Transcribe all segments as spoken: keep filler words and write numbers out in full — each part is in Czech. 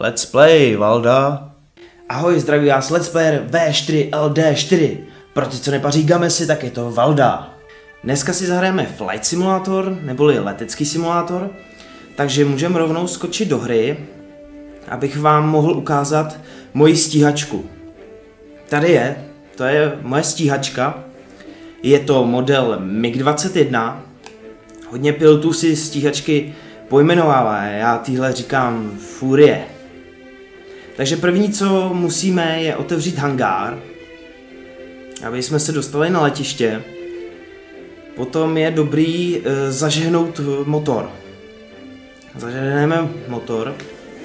Let's play, Valda. Ahoj, zdraví vás Let's Player V čtyři L D čtyři. Pro ty, co nepaří gamesy, tak je to Valda. Dneska si zahrajeme Flight Simulator, neboli letecký simulátor. Takže můžeme rovnou skočit do hry, abych vám mohl ukázat moji stíhačku. Tady je, to je moje stíhačka. Je to model MiG dvacet jedna. Hodně pilotů si stíhačky pojmenovává, já týhle říkám Furie. Takže první, co musíme, je otevřít hangár, aby jsme se dostali na letiště. Potom je dobrý e, zažehnout motor. Zažehneme motor.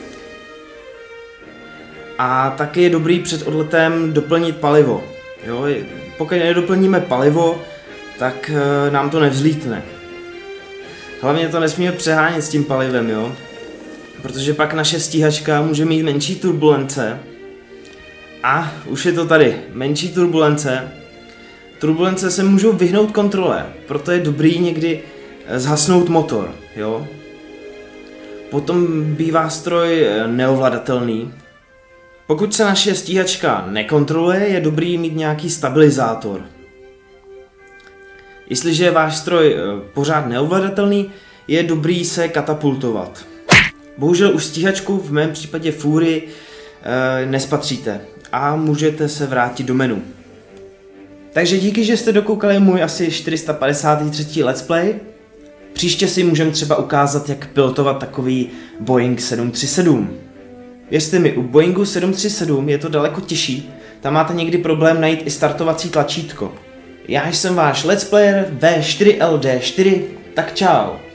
A taky je dobrý před odletem doplnit palivo. Jo? Pokud nedoplníme palivo, tak e, nám to nevzlítne. Hlavně to nesmíme přehánět s tím palivem, jo? Protože pak naše stíhačka může mít menší turbulence. A už je to tady, menší turbulence. Turbulence se můžou vyhnout kontrole, proto je dobrý někdy zhasnout motor, jo? Potom bývá stroj neovladatelný. Pokud se naše stíhačka nekontroluje, je dobrý mít nějaký stabilizátor. Jestliže je váš stroj pořád neovladatelný, je dobrý se katapultovat. Bohužel už stíhačku, v mém případě Fury, e, nespatříte a můžete se vrátit do menu. Takže díky, že jste dokoukali můj asi čtyři sta padesát tři let's play. Příště si můžeme třeba ukázat, jak pilotovat takový Boeing sedm tři sedm. Věřte mi, u Boeingu sedm tři sedm je to daleko těžší, tam máte někdy problém najít i startovací tlačítko. Já jsem váš let's player V čtyři L D čtyři, tak čau.